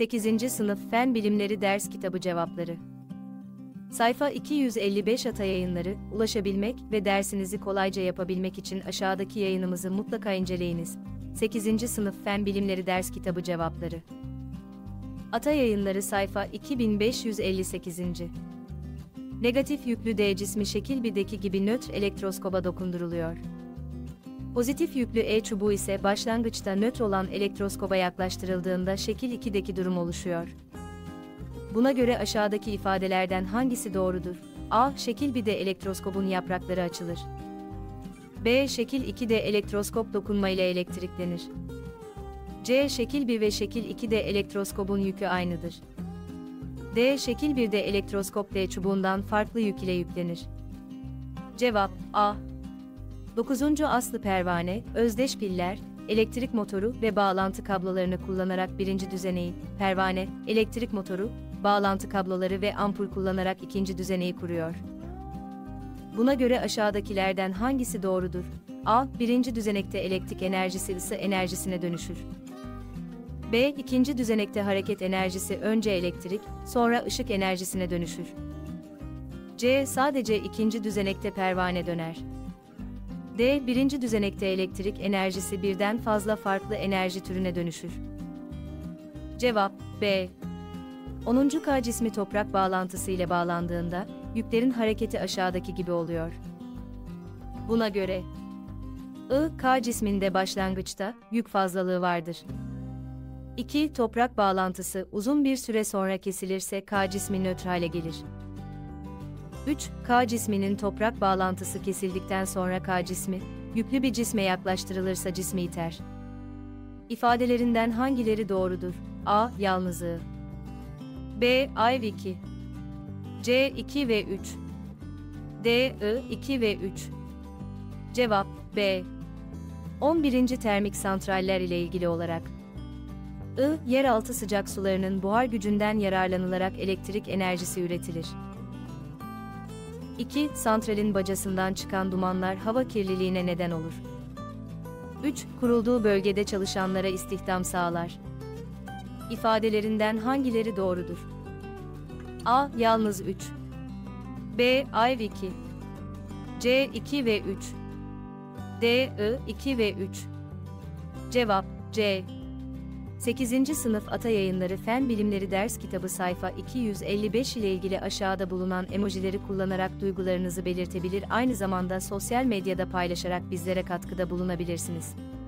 8. Sınıf Fen Bilimleri Ders Kitabı Cevapları. Sayfa 255. Ata Yayınları, ulaşabilmek ve dersinizi kolayca yapabilmek için aşağıdaki yayınımızı mutlaka inceleyiniz. 8. Sınıf Fen Bilimleri Ders Kitabı Cevapları. Ata Yayınları sayfa 2558. Negatif yüklü D cismi şekil 1'deki gibi nötr elektroskoba dokunduruluyor. Pozitif yüklü E çubuğu ise başlangıçta nötr olan elektroskoba yaklaştırıldığında şekil 2'deki durum oluşuyor. Buna göre aşağıdaki ifadelerden hangisi doğrudur? A. Şekil 1'de elektroskopun yaprakları açılır. B. Şekil 2'de elektroskop dokunma ile elektriklenir. C. Şekil 1 ve şekil 2'de elektroskopun yükü aynıdır. D. Şekil 1'de elektroskop D çubuğundan farklı yük ile yüklenir. Cevap A. 9. Aslı pervane, özdeş piller, elektrik motoru ve bağlantı kablolarını kullanarak birinci düzeneyi, pervane, elektrik motoru, bağlantı kabloları ve ampul kullanarak ikinci düzeneyi kuruyor. Buna göre aşağıdakilerden hangisi doğrudur? A. Birinci düzenekte elektrik enerjisi ısı enerjisine dönüşür. B. İkinci düzenekte hareket enerjisi önce elektrik, sonra ışık enerjisine dönüşür. C. Sadece ikinci düzenekte pervane döner. D. Birinci düzenekte elektrik enerjisi birden fazla farklı enerji türüne dönüşür. Cevap B. 10. K cismi toprak bağlantısı ile bağlandığında, yüklerin hareketi aşağıdaki gibi oluyor. Buna göre I. K cisminde başlangıçta yük fazlalığı vardır. 2. Toprak bağlantısı uzun bir süre sonra kesilirse K cismi nötr hale gelir. 3. K cisminin toprak bağlantısı kesildikten sonra K cismi, yüklü bir cisme yaklaştırılırsa cismi iter. İfadelerinden hangileri doğrudur? A. Yalnız I. B. I 2. C. 2 ve 3. D. I 2 ve 3. Cevap B. 11. Termik santraller ile ilgili olarak I. Yeraltı sıcak sularının buhar gücünden yararlanılarak elektrik enerjisi üretilir. 2. Santralin bacasından çıkan dumanlar hava kirliliğine neden olur. 3. Kurulduğu bölgede çalışanlara istihdam sağlar. İfadelerinden hangileri doğrudur? A. Yalnız 3. B. I 2. C. 2 ve 3. D. I 2 ve 3. Cevap C. 8. Sınıf Ata Yayınları Fen Bilimleri Ders Kitabı sayfa 255 ile ilgili aşağıda bulunan emojileri kullanarak duygularınızı belirtebilir, aynı zamanda sosyal medyada paylaşarak bizlere katkıda bulunabilirsiniz.